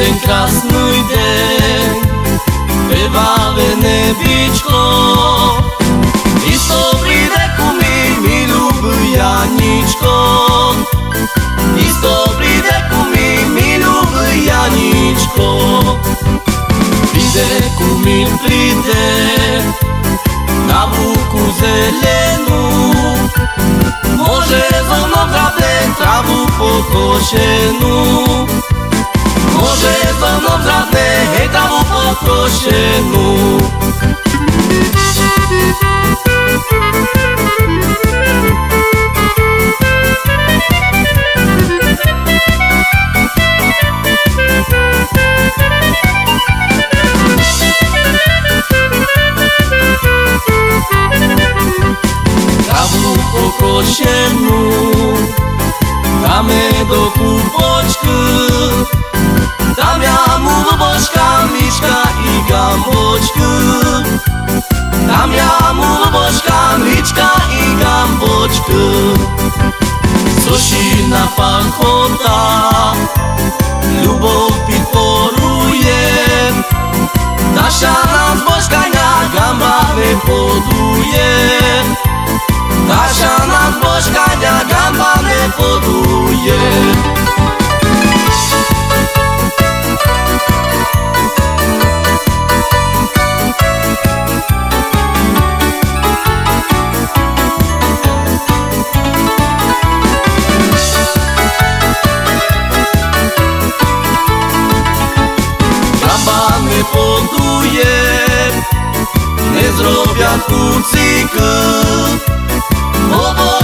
ten krásny deň, krvavé nebičko. Isto príde ku mi ľubý Janičko. Isto príde ku mi ľubý Janičko. Príde ku mi, príde na vúku zelenú. Môže so mnou zradnúť travu pokošenú. Môže so mnou zradnúť travu pokošenú. Travu pokošenú dáme do kúpočky. Dám ja mu božka, myška i gambočky. Dám ja mu božka, myška i gambočky. Sošina pachota ľubov podporuje. Naša nás božkania gamba nepoduje. Naša nás božkania gamba nepoduje. Gamba nepoduje, nezrobia kuciky.